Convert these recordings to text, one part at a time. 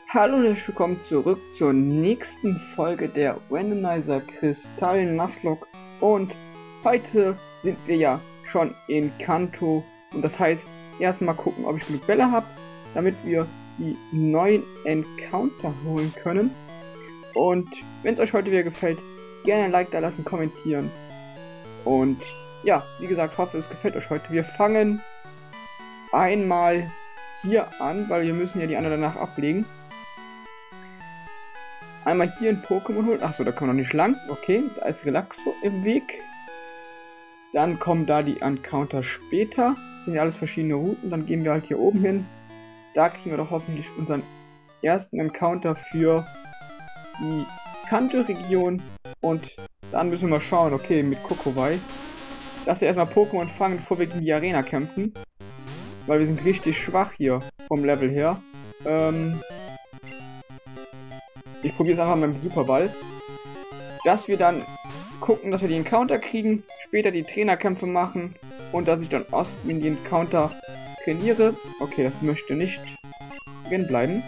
Hallo und herzlich willkommen zurück zur nächsten Folge der Randomizer Kristall Nuzlocke, und heute sind wir ja schon in Kanto und das heißt erstmal gucken, ob ich genug Bälle habe, damit wir die neuen Encounter holen können. Und wenn es euch heute wieder gefällt, gerne ein Like da lassen, kommentieren und ja, wie gesagt, hoffe es gefällt euch heute. Wir fangen einmal hier an, weil wir müssen ja die anderen danach ablegen. Einmal hier ein Pokémon holen. Achso, da kann man noch nicht lang. Okay, da ist Relaxo im Weg. Dann kommen da die Encounter später. Das sind ja alles verschiedene Routen. Dann gehen wir halt hier oben hin. Da kriegen wir doch hoffentlich unseren ersten Encounter für die Kanto-Region. Und dann müssen wir mal schauen, okay, mit Kokowai, dass wir erstmal Pokémon fangen, bevor wir gegen die Arena kämpfen. Weil wir sind richtig schwach hier vom Level her. Ich probiere es einfach mit dem Superball. Dass wir dann gucken, dass wir die Encounter kriegen, später die Trainerkämpfe machen und dass ich dann in die Encounter trainiere. Okay, das möchte nicht drin bleiben.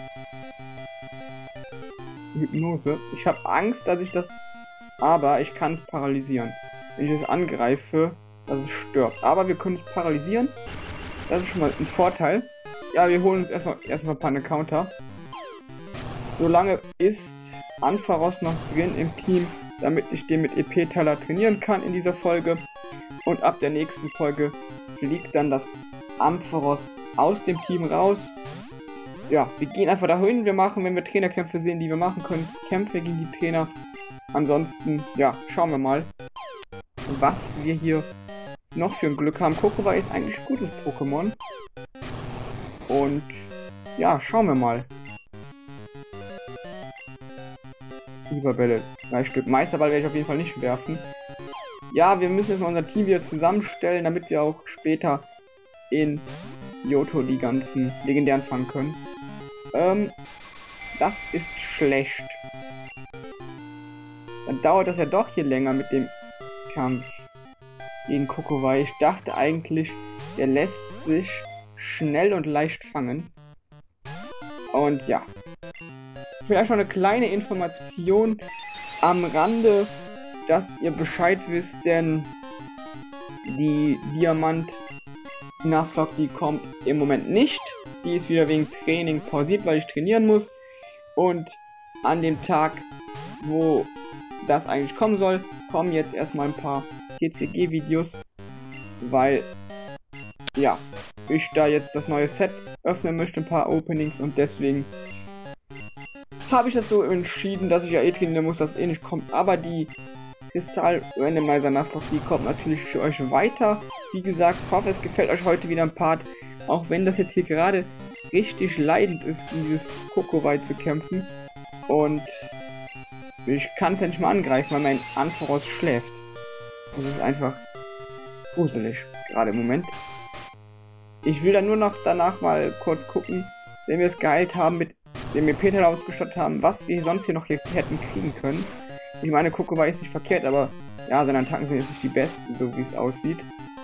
Hypnose. Ich habe Angst, dass ich das... Aber ich kann es paralysieren. Wenn ich es angreife, dass es stirbt. Aber wir können es paralysieren. Das ist schon mal ein Vorteil. Ja, wir holen uns erstmal ein paar Encounter. Solange ist Ampharos noch drin im Team, damit ich den mit EP-Teiler trainieren kann in dieser Folge. Und ab der nächsten Folge fliegt dann das Ampharos aus dem Team raus. Ja, wir gehen einfach dahin, wir machen, wenn wir Trainerkämpfe sehen, die wir machen können, Kämpfe gegen die Trainer. Ansonsten, ja, schauen wir mal, was wir hier noch für ein Glück haben. Kokowai ist eigentlich ein gutes Pokémon. Und ja, schauen wir mal. Überbälle, 3 Stück. Meisterball werde ich auf jeden Fall nicht werfen. Ja, wir müssen jetzt mal unser Team wieder zusammenstellen, damit wir auch später in Johto die ganzen legendären fangen können. Das ist schlecht. Dann dauert das ja doch hier länger mit dem Kampf gegen Kokowai. Ich dachte eigentlich, der lässt sich schnell und leicht fangen. Und ja. Vielleicht noch eine kleine Information am Rande, dass ihr Bescheid wisst, denn die Diamant Nuzlocke, die kommt im Moment nicht. Die ist wieder wegen Training pausiert, weil ich trainieren muss. Und an dem Tag, wo das eigentlich kommen soll, kommen jetzt erstmal ein paar TCG-Videos, weil ja, ich da jetzt das neue Set öffnen möchte, ein paar Openings, und deswegen habe ich das so entschieden, dass ich ja trainieren muss, dass es nicht kommt. Aber die Kristall Randomizer Nuzlocke, die kommt natürlich für euch weiter. Wie gesagt, ich hoffe, es gefällt euch heute wieder ein Part. Auch wenn das jetzt hier gerade richtig leidend ist, in dieses Kokowai zu kämpfen. Und ich kann es ja nicht mal angreifen, weil mein Ampharos schläft. Das ist einfach gruselig, gerade im Moment. Ich will dann nur noch danach mal kurz gucken, wenn wir es geheilt haben, mit dem wir Peter ausgestattet haben, was wir sonst hier noch hätten kriegen können. Ich meine, Kokowai ist nicht verkehrt, aber ja, seine Attacken sind jetzt nicht die besten, so wie es aussieht.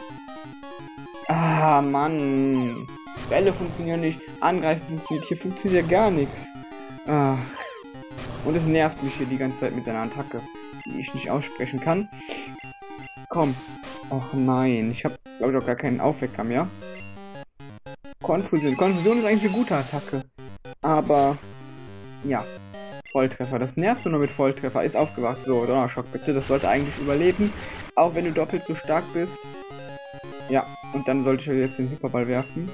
Ah, Mann. Bälle funktionieren nicht, Angreifen funktioniert, hier funktioniert ja gar nichts. Ach. Und es nervt mich hier die ganze Zeit mit seiner Attacke, die ich nicht aussprechen kann. Komm. Och nein, ich habe, glaube ich, auch gar keinen Aufwecker mehr. Konfusion. Konfusion ist eigentlich eine gute Attacke. Aber, ja, Volltreffer. Das nervt nur mit Volltreffer. Ist aufgewacht. So, Donnerschock bitte. Das sollte eigentlich überleben. Auch wenn du doppelt so stark bist. Ja, und dann sollte ich jetzt den Superball werfen.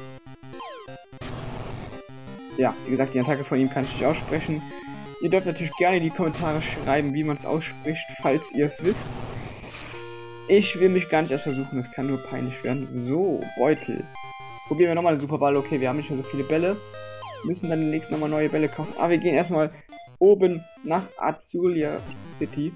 Ja, wie gesagt, die Attacke von ihm kann ich nicht aussprechen. Ihr dürft natürlich gerne in die Kommentare schreiben, wie man es ausspricht, falls ihr es wisst. Ich will mich gar nicht erst versuchen. Das kann nur peinlich werden. So, Beutel. Probieren wir nochmal den Superball. Okay, wir haben nicht mehr so viele Bälle. Müssen dann demnächst nochmal neue Bälle kaufen. Aber wir gehen erstmal oben nach Azulia City.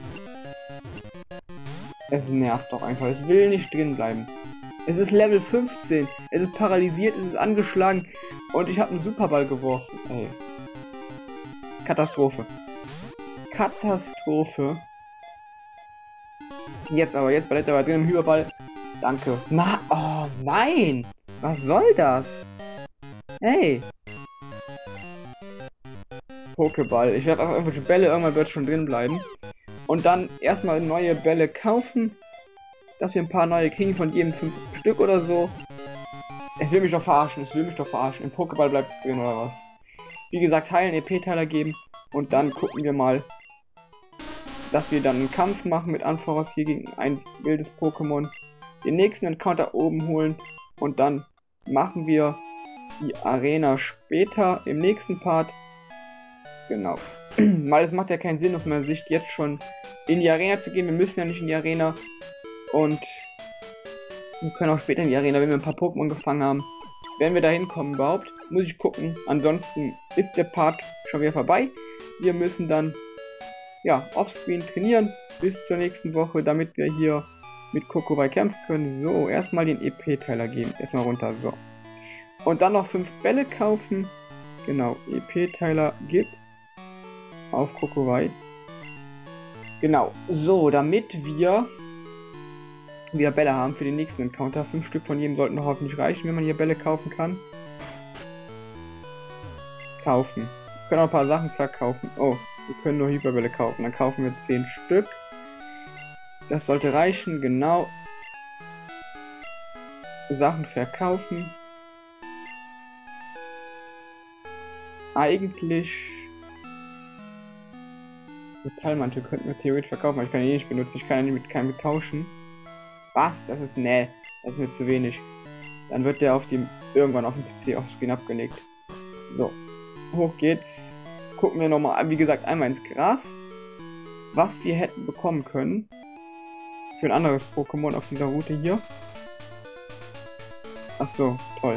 Es nervt doch einfach. Es will nicht drin bleiben. Es ist Level 15. Es ist paralysiert. Es ist angeschlagen. Und ich habe einen Superball geworfen. Ey. Katastrophe. Katastrophe. Jetzt aber. Jetzt bleibt er aber drin im Hyperball. Danke. Na, oh nein. Was soll das? Hey. Pokéball. Ich werde auch irgendwelche Bälle, irgendwann wird schon drin bleiben. Und dann erstmal neue Bälle kaufen. Dass wir ein paar neue kriegen, von jedem 5 Stück oder so. Es will mich doch verarschen, Im Pokéball bleibt es drin oder was? Wie gesagt, heilen EP-Teiler geben. Und dann gucken wir mal, dass wir dann einen Kampf machen mit Ampharos hier gegen ein wildes Pokémon. Den nächsten Encounter oben holen. Und dann machen wir die Arena später im nächsten Part. Genau. Weil es macht ja keinen Sinn aus meiner Sicht jetzt schon in die Arena zu gehen. Wir müssen ja nicht in die Arena. Und wir können auch später in die Arena, wenn wir ein paar Pokémon gefangen haben. Werden wir da hinkommen überhaupt? Muss ich gucken. Ansonsten ist der Part schon wieder vorbei. Wir müssen dann, ja, offscreen trainieren bis zur nächsten Woche, damit wir hier mit Kokowai kämpfen können. So, erstmal den EP-Teiler geben. Erstmal runter, so. Und dann noch 5 Bälle kaufen. Genau, EP-Teiler gibt auf Kokowai. Genau, so, damit wir wieder Bälle haben für den nächsten Encounter. 5 Stück von jedem sollten hoffentlich reichen, wenn man hier Bälle kaufen kann. Kaufen. Wir können auch ein paar Sachen verkaufen. Oh, wir können nur Hyperbälle kaufen. Dann kaufen wir 10 Stück. Das sollte reichen, genau. Sachen verkaufen. Eigentlich Metallmantel könnten wir theoretisch verkaufen, aber ich kann ihn nicht benutzen. Ich kann ihn mit keinem tauschen. Was? Das ist nee, das ist mir zu wenig. Dann wird der irgendwann auf dem PC offscreen abgelegt. So, hoch geht's. Gucken wir nochmal, wie gesagt, einmal ins Gras, was wir hätten bekommen können für ein anderes Pokémon auf dieser Route hier. Ach so, toll.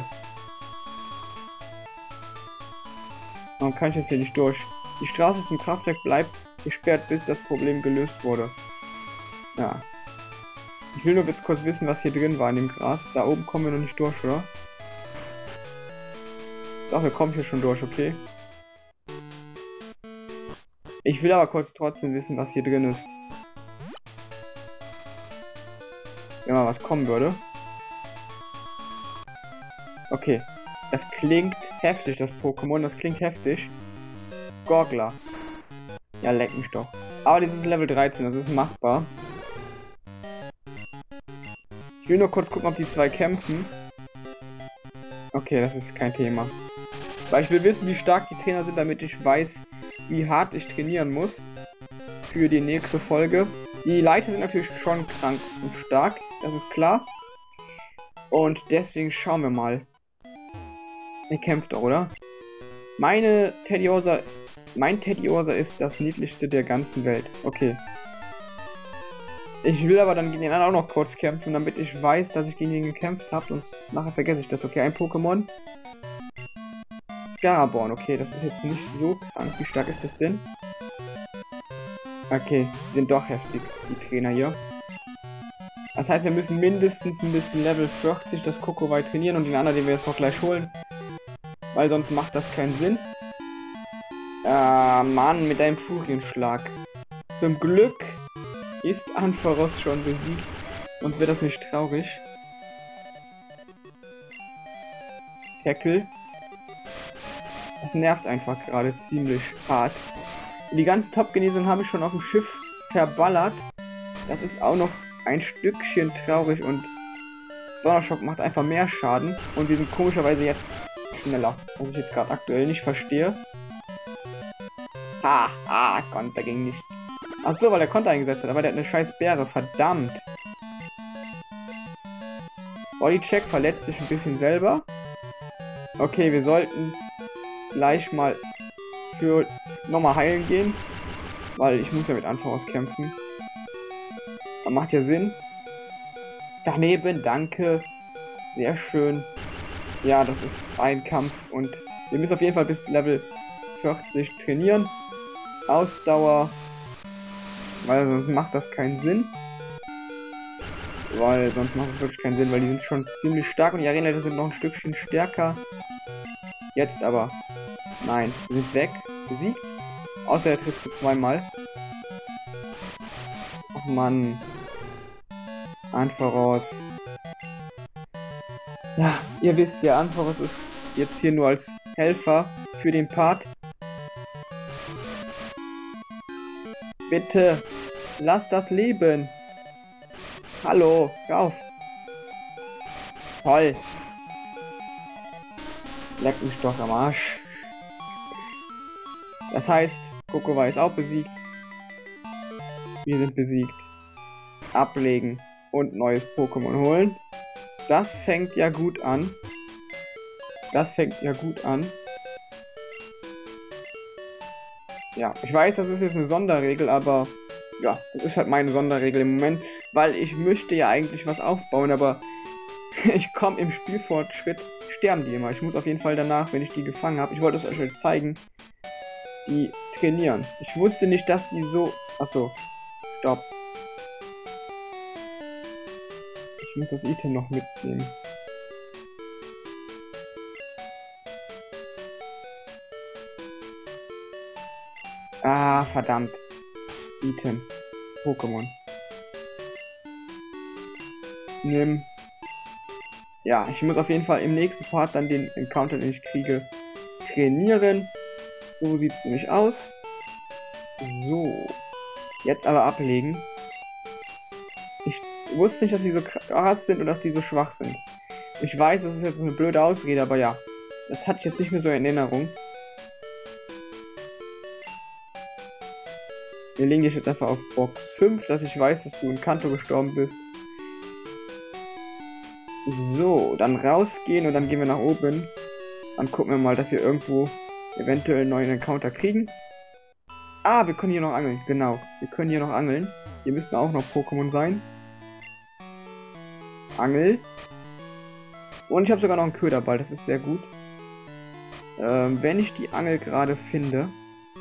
Warum kann ich jetzt hier nicht durch? Die Straße zum Kraftwerk bleibt gesperrt, bis das Problem gelöst wurde. Ja. Ich will nur jetzt kurz wissen, was hier drin war in dem Gras. Da oben kommen wir noch nicht durch, oder? Doch, wir kommen hier schon durch, okay? Ich will aber kurz trotzdem wissen, was hier drin ist. Wenn mal was kommen würde. Okay. Das klingt heftig, das Pokémon. Das klingt heftig. Skorgler. Ja, leck mich doch. Aber dieses Level 13, das ist machbar. Ich will nur kurz gucken, ob die zwei kämpfen. Okay, das ist kein Thema. Weil ich will wissen, wie stark die Trainer sind, damit ich weiß, wie hart ich trainieren muss. Für die nächste Folge. Die Leiter sind natürlich schon krank und stark. Das ist klar. Und deswegen schauen wir mal. Er kämpft doch, oder? Mein Teddiursa ist das niedlichste der ganzen Welt. Okay. Ich will aber dann gegen den anderen auch noch kurz kämpfen, damit ich weiß, dass ich gegen ihn gekämpft habe. Sonst nachher vergesse ich das. Okay, ein Pokémon. Scaraborn. Okay, das ist jetzt nicht so krank. Wie stark ist das denn? Okay, die sind doch heftig, die Trainer hier. Das heißt, wir müssen mindestens ein bisschen Level 40 das Kokowai trainieren und den anderen, den wir jetzt noch gleich holen. Weil sonst macht das keinen Sinn. Mann, mit einem Furienschlag. Zum Glück ist Ampharos schon besiegt und wird das nicht traurig. Tackle. Das nervt einfach gerade ziemlich hart. Die ganze Top-Genesung habe ich schon auf dem Schiff verballert. Das ist auch noch ein Stückchen traurig und Donnerschock macht einfach mehr Schaden. Und wir sind komischerweise jetzt schneller, was ich jetzt gerade aktuell nicht verstehe. Konter ging nicht. Achso, weil er Konter eingesetzt hat, aber der hat eine scheiß Beere, verdammt. Bodycheck verletzt sich ein bisschen selber. Okay, wir sollten gleich mal für nochmal heilen gehen. Weil ich muss ja mit Ampharos kämpfen. Das macht ja Sinn. Daneben, danke. Sehr schön. Ja, das ist ein Kampf und wir müssen auf jeden Fall bis Level 40 trainieren. Ausdauer. Weil sonst macht das keinen Sinn. Weil sonst macht es wirklich keinen Sinn, weil die sind schon ziemlich stark und die Arenaleiter sind noch ein Stückchen stärker. Jetzt aber. Nein, die sind weg. Besiegt. Außer er trifft zweimal. Ach Mann. Ampharos. Ja, ihr wisst, der Ampharos ist jetzt hier nur als Helfer für den Part. Bitte. Lass das leben. Hallo. Hör auf. Toll. Leck mich doch am Arsch. Das heißt, Kokowai ist auch besiegt. Wir sind besiegt. Ablegen und neues Pokémon holen. Das fängt ja gut an. Das fängt ja gut an. Ja, ich weiß, das ist jetzt eine Sonderregel, aber ja, das ist halt meine Sonderregel im Moment, weil ich möchte ja eigentlich was aufbauen, aber ich komme im Spielfortschritt, sterben die immer. Ich muss auf jeden Fall danach, wenn ich die gefangen habe, ich wollte es euch jetzt zeigen, die trainieren. Ich wusste nicht, dass die so... Achso, stopp. Ich muss das Item noch mitnehmen. Ah, verdammt. Item. Pokémon. Nimm. Ja, ich muss auf jeden Fall im nächsten Part dann den Encounter, den ich kriege, trainieren. So sieht es nämlich aus. So. Jetzt aber ablegen. Ich wusste nicht, dass die so krass sind und dass die so schwach sind. Ich weiß, das ist jetzt eine blöde Ausrede, aber ja. Das hatte ich jetzt nicht mehr so in Erinnerung. Wir legen dich jetzt einfach auf Box 5, dass ich weiß, dass du in Kanto gestorben bist. So, dann rausgehen und dann gehen wir nach oben. Dann gucken wir mal, dass wir irgendwo eventuell einen neuen Encounter kriegen. Ah, wir können hier noch angeln. Genau, wir können hier noch angeln. Hier müssten auch noch Pokémon sein. Angel. Und ich habe sogar noch einen Köderball, das ist sehr gut. Wenn ich die Angel gerade finde...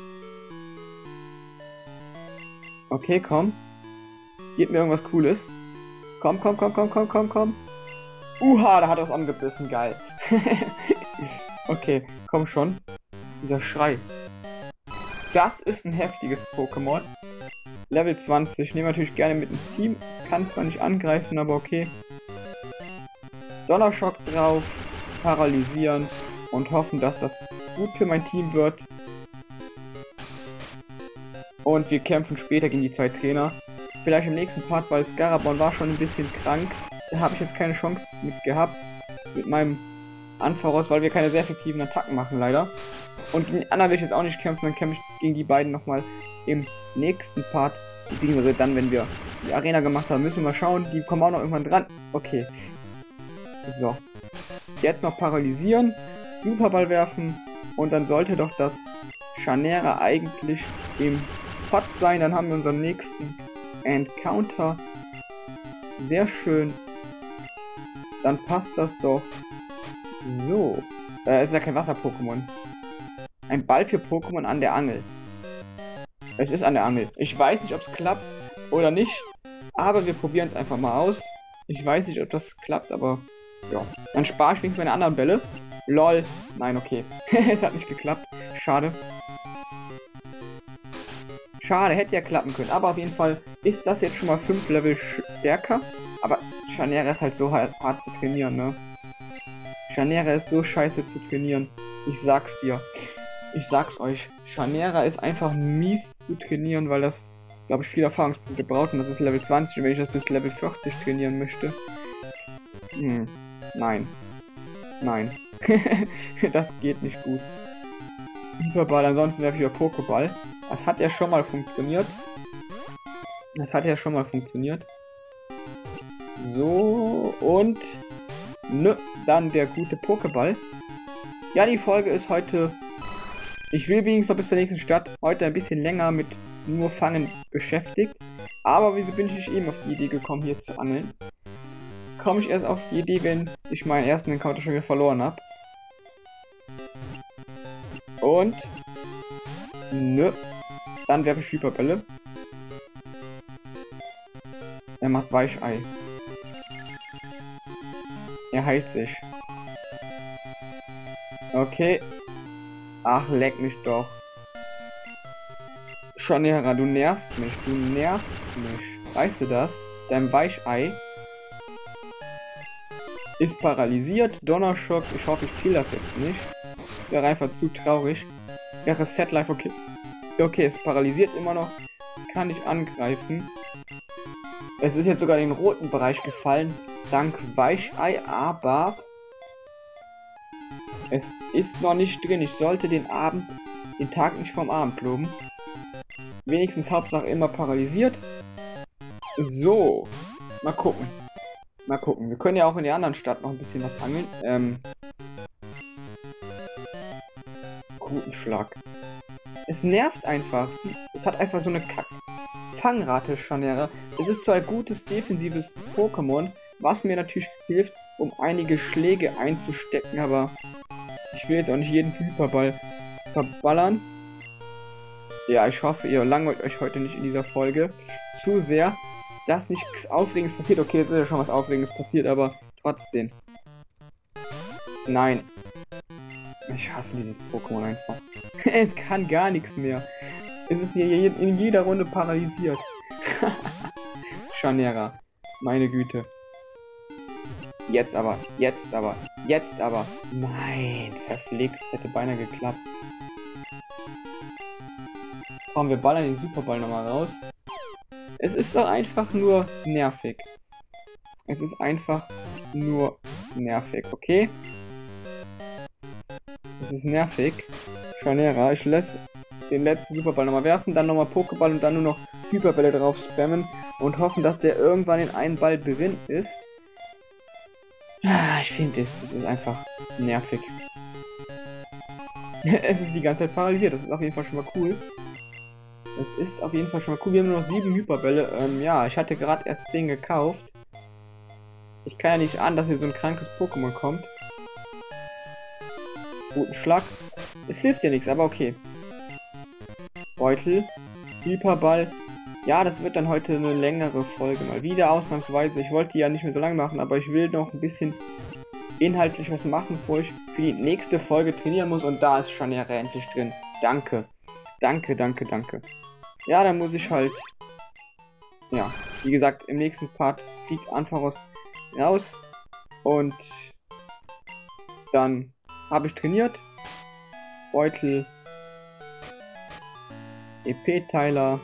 Okay, komm. Gib mir irgendwas Cooles. Komm, komm, komm, komm, komm, komm, komm. Uha, da hat er was angebissen. Geil. Okay, komm schon. Dieser Schrei. Das ist ein heftiges Pokémon. Level 20. Nehme natürlich gerne mit ins Team. Es kann zwar nicht angreifen, aber okay. Donnerschock drauf. Paralysieren. Und hoffen, dass das gut für mein Team wird. Und wir kämpfen später gegen die zwei Trainer. Vielleicht im nächsten Part, weil Scarabon war schon ein bisschen krank. Da habe ich jetzt keine Chance mit gehabt. Mit meinem Anfaros, weil wir keine sehr effektiven Attacken machen, leider. Und gegen die anderen will ich jetzt auch nicht kämpfen. Dann kämpfe ich gegen die beiden nochmal im nächsten Part. Beziehungsweise dann, wenn wir die Arena gemacht haben, müssen wir mal schauen. Die kommen auch noch irgendwann dran. Okay. So. Jetzt noch paralysieren. Superball werfen. Und dann sollte doch das Chanera eigentlich im Pot sein. Dann haben wir unseren nächsten Encounter. Sehr schön. Dann passt das doch. So. Ist ja kein Wasser-Pokémon. Ein Ball für Pokémon an der Angel. Es ist an der Angel. Ich weiß nicht, ob es klappt oder nicht. Aber wir probieren es einfach mal aus. Ich weiß nicht, ob das klappt, aber ja. Dann spare ich wenigstens meine anderen Bälle. LOL. Nein, okay. Es hat nicht geklappt. Schade. Schade, hätte ja klappen können. Aber auf jeden Fall ist das jetzt schon mal 5 Level stärker. Aber Chanera ist halt so hart zu trainieren, ne? Chanera ist so scheiße zu trainieren. Ich sag's dir. Ich sag's euch. Chanera ist einfach mies zu trainieren, weil das, glaube ich, viele Erfahrungspunkte braucht. Und das ist Level 20. Und wenn ich das bis Level 40 trainieren möchte. Nein. Nein. Das geht nicht gut. Superball, ansonsten werfe ich über Pokéball. Das hat ja schon mal funktioniert. So, und... Nö, dann der gute Pokéball. Ja, die Folge ist heute... Ich will wenigstens noch bis zur nächsten Stadt heute ein bisschen länger mit nur Fangen beschäftigt. Aber wieso bin ich nicht eben auf die Idee gekommen, hier zu angeln? Komme ich erst auf die Idee, wenn ich meinen ersten Encounter schon wieder verloren habe. Und... Nö. Dann werfe ich Hyperbälle. Er macht Weichei. Er heilt sich. Okay. Ach, leck mich doch. Chanera, du nervst mich. Weißt du das? Dein Weichei ist paralysiert. Donnerschock. Ich hoffe, ich kill das jetzt nicht. Das wäre einfach zu traurig. Wäre Set Life okay. Okay, es paralysiert immer noch. kann nicht angreifen. Es ist jetzt sogar in den roten Bereich gefallen, dank Weichei, aber es ist noch nicht drin. Ich sollte den Tag nicht vom Abend loben. Wenigstens Hauptsache immer paralysiert. So, mal gucken. Mal gucken. Wir können ja auch in der anderen Stadt noch ein bisschen was angeln. Rutenschlag. Es nervt einfach. Es hat einfach so eine Fangrate, Scharniere. Es ist zwar ein gutes defensives Pokémon, was mir natürlich hilft, um einige Schläge einzustecken, aber ich will jetzt auch nicht jeden Hyperball verballern. Ja, ich hoffe, ihr langweilt euch heute nicht in dieser Folge zu sehr, dass nichts Aufregendes passiert. Okay, jetzt ist ja schon was Aufregendes passiert, aber trotzdem. Nein. Ich hasse dieses Pokémon einfach. Es kann gar nichts mehr. Es ist hier in jeder Runde paralysiert. Scharniere. Meine Güte. Jetzt aber. Jetzt aber. Jetzt aber. Nein. Verflixt. Es hätte beinahe geklappt. Komm, wir ballern den Superball nochmal raus. Es ist doch einfach nur nervig. Es ist einfach nur nervig, okay? Es ist nervig. Scharniere, ich lasse den letzten Superball nochmal werfen, dann nochmal Pokéball und dann nur noch Hyperbälle drauf spammen und hoffen, dass der irgendwann in einen Ball drin ist. Ich finde, das ist einfach nervig. Es ist die ganze Zeit paralysiert, das ist auf jeden Fall schon mal cool. Es ist auf jeden Fall schon mal cool. Wir haben nur noch 7 Hyperbälle. Ja, ich hatte gerade erst 10 gekauft. Ich kann ja nicht ahnen, dass hier so ein krankes Pokémon kommt. Guten Schlag. Es hilft ja nichts, aber okay. Beutel. Hyperball. Ja, das wird dann heute eine längere Folge. Mal wieder ausnahmsweise. Ich wollte die ja nicht mehr so lange machen, aber ich will noch ein bisschen inhaltlich was machen, bevor ich für die nächste Folge trainieren muss. Und da ist Scharniere endlich drin. Danke. Danke, danke, danke. Ja, dann muss ich halt... Ja, wie gesagt, im nächsten Part fliegt Ampharos raus. Und dann habe ich trainiert. Beutel. EP-Teiler.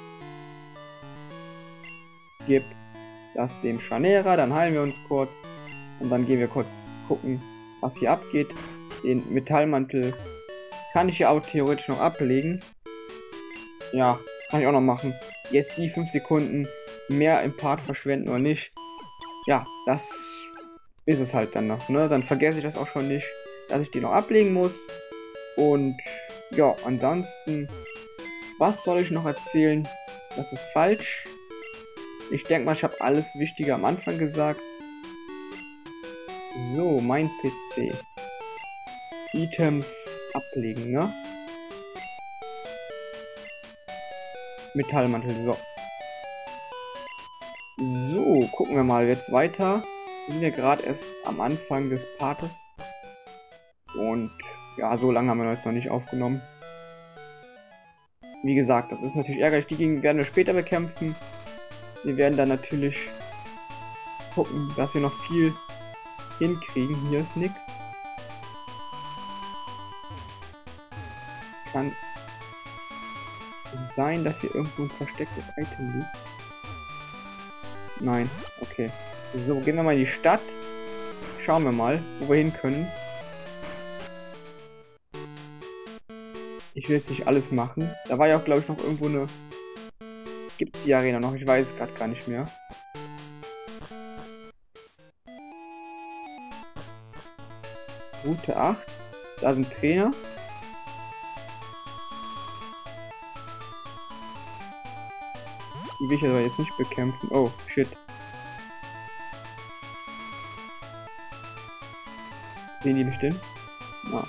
Gib das dem Scharniere, dann heilen wir uns kurz. Und dann gehen wir kurz gucken, was hier abgeht. Den Metallmantel kann ich ja auch theoretisch noch ablegen. Ja, kann ich auch noch machen. Jetzt die 5 Sekunden mehr im Part verschwenden oder nicht. Ja, das ist es halt dann noch, ne? Dann vergesse ich das auch schon nicht, dass ich die noch ablegen muss. Und ja, ansonsten, was soll ich noch erzählen? Das ist falsch. Ich denke mal, ich habe alles Wichtige am Anfang gesagt. So, mein PC. Items ablegen, ne? Metallmantel, so. So, gucken wir mal jetzt weiter. Wir sind ja gerade erst am Anfang des Partes. Und ja, so lange haben wir jetzt noch nicht aufgenommen. Wie gesagt, das ist natürlich ärgerlich. Die Gegend werden wir später bekämpfen. Wir werden dann natürlich gucken, dass wir noch viel hinkriegen. Hier ist nichts. Es kann sein, dass hier irgendwo ein verstecktes Item liegt. Nein, okay. So, gehen wir mal in die Stadt. Schauen wir mal, wo wir hin können. Ich will jetzt nicht alles machen. Da war ja auch, glaube ich, noch irgendwo eine... Gibt es die Arena noch? Ich weiß es gerade gar nicht mehr. Route 8. Da sind Trainer. Die will ich aber jetzt nicht bekämpfen. Oh, shit. Sehen die mich denn? Ah.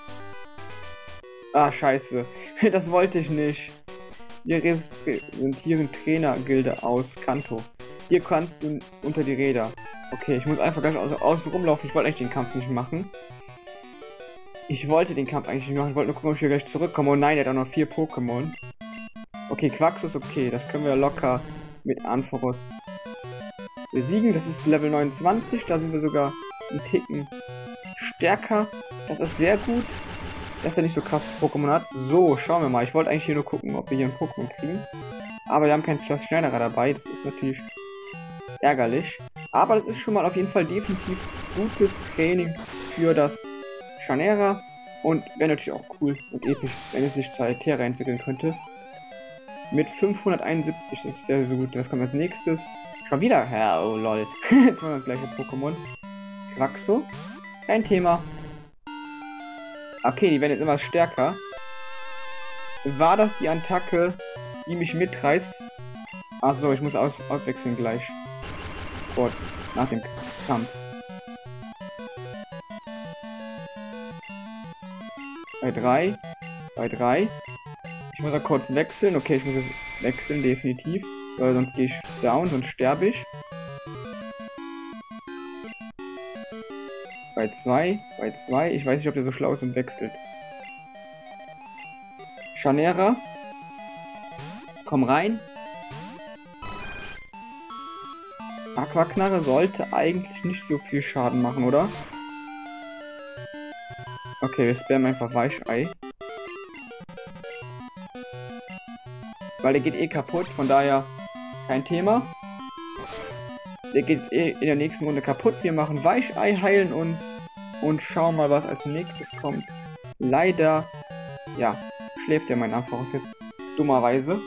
Ah, scheiße. Das wollte ich nicht. Wir repräsentieren Trainergilde aus Kanto. Hier kannst du unter die Räder. Okay, ich muss einfach ganz außen rumlaufen. Ich wollte eigentlich den Kampf nicht machen. Ich wollte den Kampf eigentlich nicht machen. Ich wollte nur gucken, ob ich hier gleich zurückkomme. Oh nein, der hat auch noch 4 Pokémon. Okay, Quaxus, okay. Das können wir locker mit Ampharos besiegen. Das ist Level 29. Da sind wir sogar einen Ticken stärker. Das ist sehr gut, dass er nicht so krass Pokémon hat. So, schauen wir mal. Ich wollte eigentlich hier nur gucken, ob wir hier ein Pokémon kriegen. Aber wir haben keinen Schnellerer dabei. Das ist natürlich ärgerlich. Aber das ist schon mal auf jeden Fall definitiv gutes Training für das Chanera. Und wäre natürlich auch cool und episch, wenn es sich zu Altera entwickeln könnte. Mit 571, das ist sehr, sehr gut. Was kommt als nächstes? Schon wieder? Ja, oh lol. Jetzt haben wir das gleiche Pokémon. Quaxo. Kein Thema. Okay, die werden jetzt immer stärker. War das die Attacke, die mich mitreißt? Achso, ich muss auswechseln gleich. Gut, nach dem Kampf. Bei 3. Bei 3. Ich muss da kurz wechseln. Okay, ich muss jetzt wechseln, definitiv. Weil sonst gehe ich down, sonst sterbe ich. Bei 2. Bei 2. Ich weiß nicht, ob der so schlau ist und wechselt. Chanera. Komm rein. Aquaknarre sollte eigentlich nicht so viel Schaden machen, oder? Okay, wir spammen einfach Weichei. Weil der geht eh kaputt, von daher kein Thema. Der geht eh in der nächsten Runde kaputt. Wir machen Weichei, heilen uns und schauen mal, was als nächstes kommt. Leider, ja, schläft der mein Ampharos jetzt dummerweise.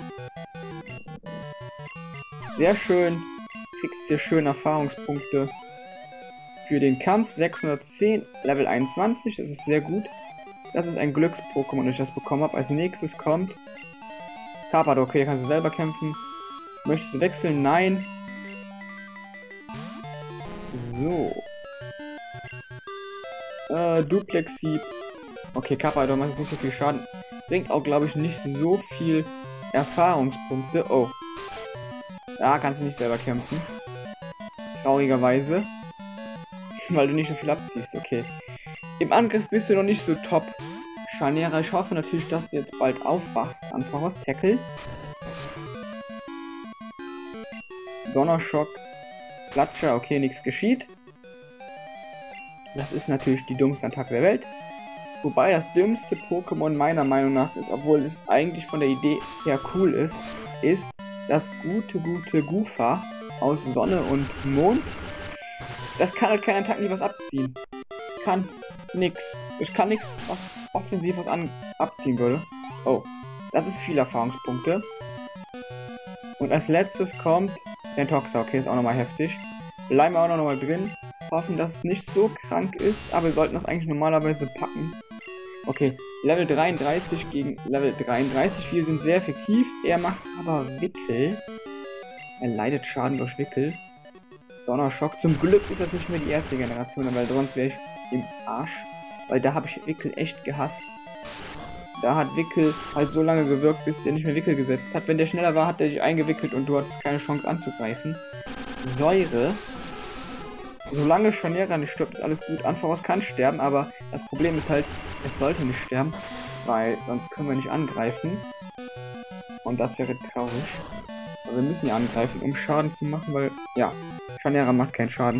Sehr schön. Kriegst hier schön Erfahrungspunkte für den Kampf. 610, Level 21, das ist sehr gut. Das ist ein Glücks-Pokémon, das ich das bekommen habe. Als nächstes kommt Carpador. Okay, hier kannst du selber kämpfen. Möchtest du wechseln? Nein. So. Duplexi. Okay, Carpador macht nicht so viel Schaden. Bringt auch, glaube ich, nicht so viel Erfahrungspunkte. Oh. Da kannst du nicht selber kämpfen. Traurigerweise. Weil du nicht so viel abziehst. Okay. Im Angriff bist du noch nicht so top. Chanera, ich hoffe natürlich, dass du jetzt bald aufwachst. Ampharos, Tackle. Donnerschock. Klatscher, okay, nichts geschieht. Das ist natürlich die dummste Attacke der Welt. Wobei das dümmste Pokémon meiner Meinung nach ist, obwohl es eigentlich von der Idee her cool ist, ist das gute Gufa aus Sonne und Mond. Das kann halt keine Attacken, die was abziehen. Es kann nix. Ich kann nichts, was offensiv was abziehen würde. Oh, das ist viel Erfahrungspunkte. Und als letztes kommt der Toxa. Okay, ist auch nochmal heftig. Bleiben wir auch nochmal drin. Hoffen, dass es nicht so krank ist, aber wir sollten das eigentlich normalerweise packen. Okay, Level 33 gegen Level 33. Wir sind sehr effektiv. Er macht aber Wickel. Er leidet Schaden durch Wickel. Donnerschock. Zum Glück ist das nicht mehr die erste Generation, weil sonst wäre ich im Arsch. Weil da habe ich Wickel echt gehasst. Da hat Wickel halt so lange gewirkt, bis der nicht mehr Wickel gesetzt hat. Wenn der schneller war, hat er dich eingewickelt und du hattest keine Chance anzugreifen. Säure. Solange Chanera nicht stirbt, ist alles gut. Ampharos kann sterben, aber das Problem ist halt, es sollte nicht sterben, weil sonst können wir nicht angreifen. Und das wäre traurig. Aber wir müssen ja angreifen, um Schaden zu machen, weil, ja, Chanera macht keinen Schaden.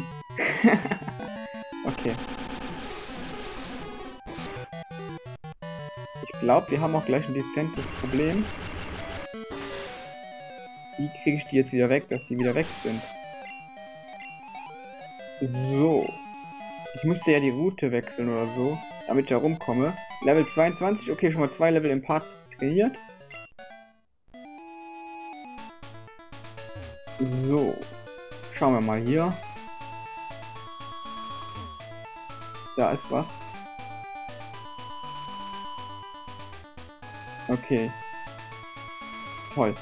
Okay. Ich glaube, wir haben auch gleich ein dezentes Problem. Wie kriege ich die jetzt wieder weg, dass die wieder weg sind? So. Ich müsste ja die Route wechseln oder so, damit ich da rumkomme. Level 22, okay, schon mal 2 Level im Part trainiert. So. Schauen wir mal hier. Da ist was. Okay. Toll.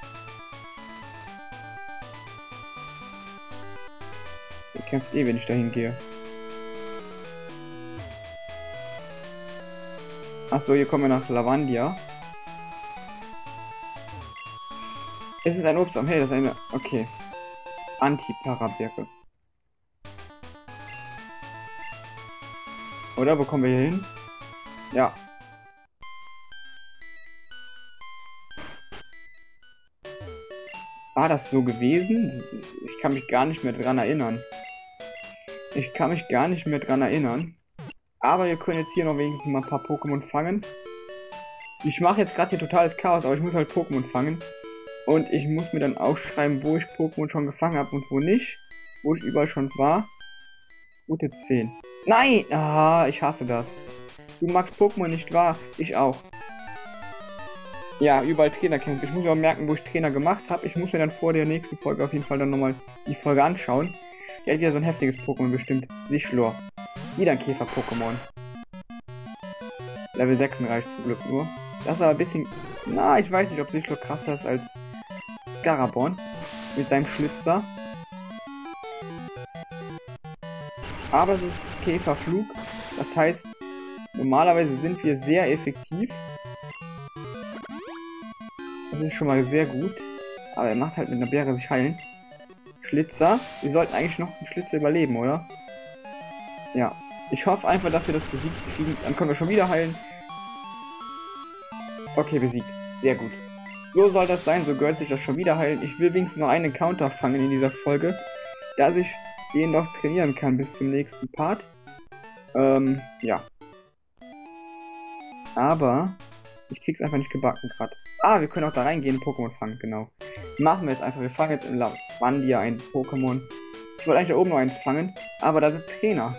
Der kämpft eh, wenn ich dahin gehe. Achso, hier kommen wir nach Lavandia. Es ist ein Obstbaum. Hey, das ist eine... Okay. Anti-Paraberge. Oder? Wo kommen wir hier hin? Ja. War das so gewesen? Ich kann mich gar nicht mehr dran erinnern. Aber wir können jetzt hier noch wenigstens mal ein paar Pokémon fangen. Ich mache jetzt gerade hier totales Chaos, aber ich muss halt Pokémon fangen. Und ich muss mir dann aufschreiben, wo ich Pokémon schon gefangen habe und wo nicht. Wo ich überall schon war. Route 10. Nein! Ah, ich hasse das. Du magst Pokémon nicht wahr? Ich auch. Ja, überall Trainerkämpfe. Ich muss mir auch merken, wo ich Trainer gemacht habe. Ich muss mir dann vor der nächsten Folge auf jeden Fall dann nochmal die Folge anschauen. Der hat wieder so ein heftiges Pokémon bestimmt. Sichlor. Wieder ein Käfer-Pokémon. Level 6 reicht zum Glück nur. Das ist aber ein bisschen... Na, ich weiß nicht, ob Sichlor krasser ist als Scarabon. Mit seinem Schlitzer. Aber es ist Käferflug. Das heißt, normalerweise sind wir sehr effektiv. Das ist schon mal sehr gut. Aber er macht halt mit einer Beere sich heilen. Schlitzer. Wir sollten eigentlich noch einen Schlitzer überleben, oder? Ja. Ich hoffe einfach, dass wir das besiegt kriegen. Dann können wir schon wieder heilen. Okay, besiegt. Sehr gut. So soll das sein. So gehört sich das schon wieder heilen. Ich will wenigstens noch einen Encounter fangen in dieser Folge. Dass ich den noch trainieren kann bis zum nächsten Part. Ja. Aber ich krieg's einfach nicht gebacken gerade. Ah, wir können auch da reingehen, Pokémon fangen, genau. Machen wir jetzt einfach. Wir fangen jetzt in Lavandia ein Pokémon. Ich wollte eigentlich da oben noch eins fangen, aber da sind Trainer.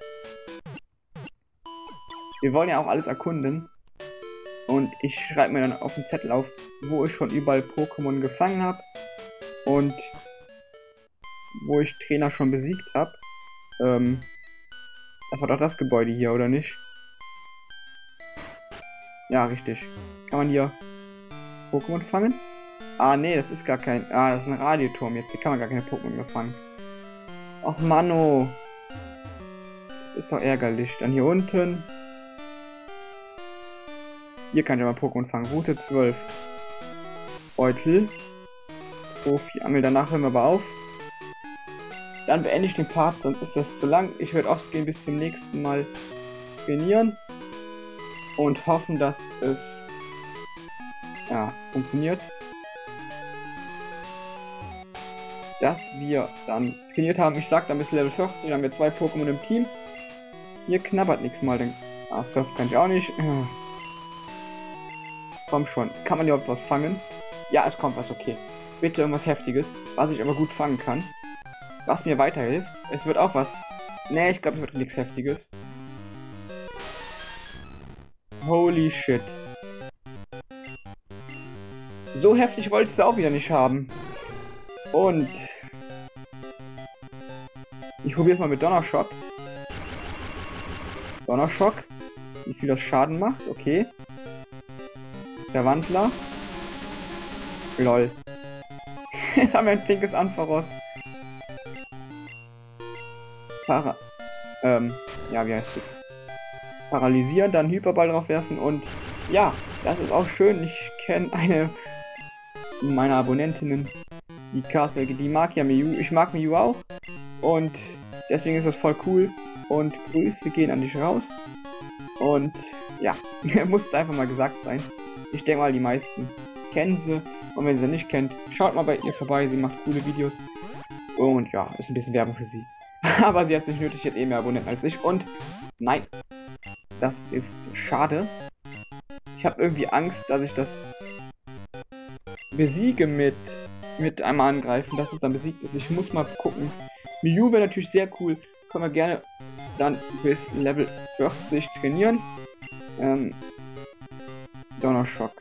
Wir wollen ja auch alles erkunden. Und ich schreibe mir dann auf den Zettel auf, wo ich schon überall Pokémon gefangen habe. Und wo ich Trainer schon besiegt habe. Das war doch das Gebäude hier, oder nicht? Ja, richtig. Kann man hier Pokémon fangen? Ah, nee, das ist gar kein... Ah, das ist ein Radioturm jetzt. Hier kann man gar keine Pokémon mehr fangen. Och, Manno. Das ist doch ärgerlich. Dann hier unten. Hier kann ich mal Pokémon fangen. Route 12. Beutel. Profi-Angel. Danach hören wir aber auf. Dann beende ich den Part, sonst ist das zu lang. Ich werde offscreen bis zum nächsten Mal trainieren. Und hoffen, dass es ja, funktioniert. Dass wir dann trainiert haben. Ich sag dann bis Level 40 haben wir 2 Pokémon im Team. Hier knabbert nichts mal. Surf kann ich auch nicht. Komm schon. Kann man überhaupt was fangen? Ja, es kommt was, okay. Bitte irgendwas Heftiges, was ich aber gut fangen kann. Was mir weiterhilft. Es wird auch was... Nee, ich glaube, es wird nichts Heftiges. Holy shit. So heftig wollte ich es auch wieder nicht haben. Und... ich probiere es mal mit Donnerschock. Donnerschock. Wie viel das Schaden macht, okay. Der Wandler. Lol. Jetzt haben wir ein pinkes Ampharos. Ja, wie heißt es? Paralysieren, dann Hyperball drauf werfen und ja, das ist auch schön. Ich kenne eine meiner Abonnentinnen, die Castle, die mag ja Mew. Ich mag Mew auch und deswegen ist das voll cool und Grüße gehen an dich raus und ja, muss einfach mal gesagt sein. Ich denke mal, die meisten kennen sie und wenn ihr sie nicht kennt, schaut mal bei ihr vorbei, sie macht coole Videos und ja, ist ein bisschen Werbung für sie. Aber sie hat es nicht nötig, jetzt mehr Abonnenten als ich und nein, das ist schade. Ich habe irgendwie Angst, dass ich das besiege mit einmal angreifen, dass es dann besiegt ist. Ich muss mal gucken. Mew wäre natürlich sehr cool. Können wir gerne dann bis Level 40 trainieren. Donnerschock.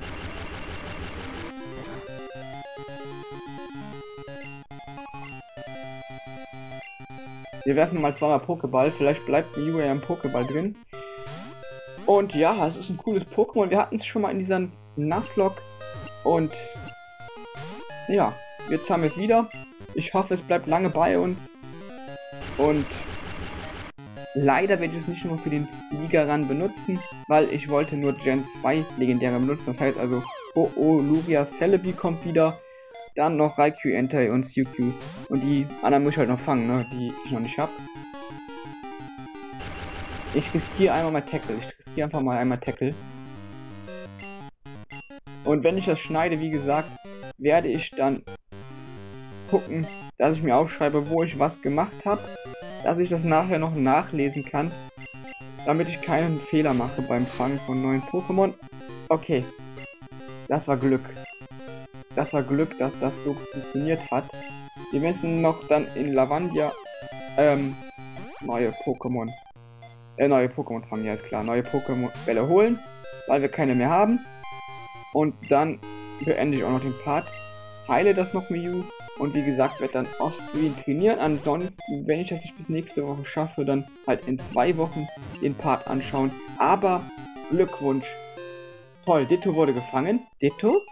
Wir werfen mal zweimal Pokéball. Vielleicht bleibt Mew ja im Pokéball drin. Und ja, es ist ein cooles Pokémon. Wir hatten es schon mal in dieser Nuzlocke. Und ja, jetzt haben wir es wieder. Ich hoffe, es bleibt lange bei uns. Und leider werde ich es nicht nur für den Liga-Run benutzen, weil ich wollte nur Gen 2 Legendäre benutzen. Das heißt also, Lugia Celebi kommt wieder. Dann noch Raikou, Entei und Suicune. Und die anderen muss ich halt noch fangen, ne? Die ich noch nicht habe. Ich riskiere einmal mal Tackle. Ich riskiere einfach mal einmal Tackle. Und wenn ich das schneide, wie gesagt, werde ich dann gucken, dass ich mir aufschreibe, wo ich was gemacht habe. Dass ich das nachher noch nachlesen kann. Damit ich keinen Fehler mache beim Fangen von neuen Pokémon. Okay. Das war Glück. das war Glück, dass das so funktioniert hat. Wir müssen noch dann in Lavandia neue Pokémon fangen, ja ist klar, neue Pokémon-Bälle holen, weil wir keine mehr haben. Und dann beende ich auch noch den Part, heile das noch Mew und wie gesagt, werde dann Offscreen trainieren. Ansonsten, wenn ich das nicht bis nächste Woche schaffe, dann halt in 2 Wochen den Part anschauen. Aber Glückwunsch. Toll, Ditto wurde gefangen. Ditto?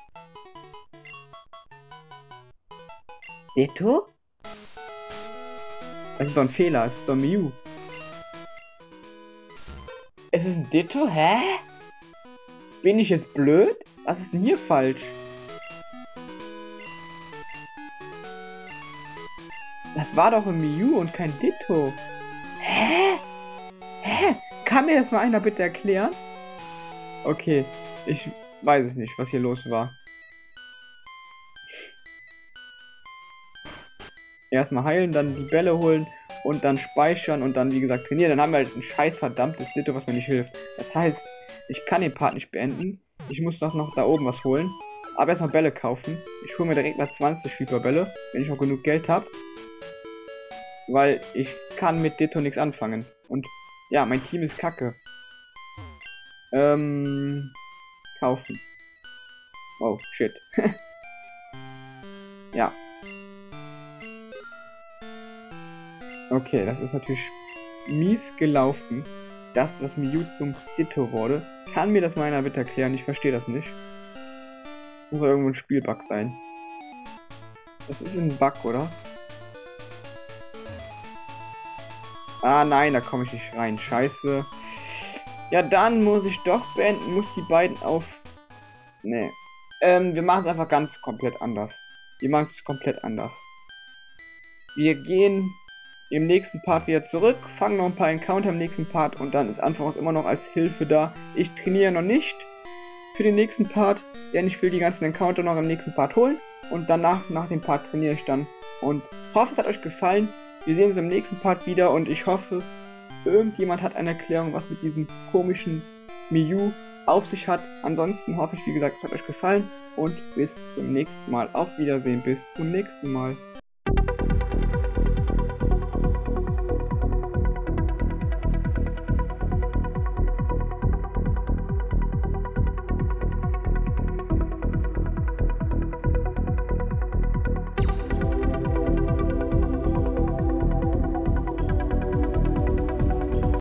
Ditto? Es ist doch ein Fehler, es ist doch Mew. Es ist ein Ditto? Hä? Bin ich jetzt blöd? Was ist denn hier falsch? Das war doch ein Mew und kein Ditto. Hä? Hä? Kann mir das mal einer bitte erklären? Okay, ich weiß es nicht, was hier los war. Erstmal heilen, dann die Bälle holen und dann speichern und dann, wie gesagt, trainieren. Dann haben wir halt ein scheiß verdammtes Ditto, was mir nicht hilft. Das heißt, ich kann den Part nicht beenden. Ich muss doch noch da oben was holen. Aber erstmal Bälle kaufen. Ich hole mir direkt mal 20 Hyperbälle, wenn ich noch genug Geld habe. Weil ich kann mit Ditto nichts anfangen. Und ja, mein Team ist kacke. Kaufen. Oh, shit. Ja. Okay, das ist natürlich mies gelaufen, dass das Mew zum Ditto wurde. Kann mir das mal einer bitte erklären? Ich verstehe das nicht. Muss ja irgendwo ein Spielbug sein. Das ist ein Bug, oder? Ah nein, da komme ich nicht rein. Scheiße. Ja, dann muss ich doch beenden. Muss die beiden auf... Nee. Wir machen es einfach ganz komplett anders. Wir machen es komplett anders. Wir gehen im nächsten Part wieder zurück, fangen noch ein paar Encounter im nächsten Part und dann ist Anfangs immer noch als Hilfe da. Ich trainiere noch nicht für den nächsten Part, denn ich will die ganzen Encounter noch im nächsten Part holen und danach, nach dem Part trainiere ich dann und hoffe, es hat euch gefallen. Wir sehen uns im nächsten Part wieder und ich hoffe, irgendjemand hat eine Erklärung, was mit diesem komischen Mew auf sich hat. Ansonsten hoffe ich, wie gesagt, es hat euch gefallen und bis zum nächsten Mal. Auf Wiedersehen, bis zum nächsten Mal.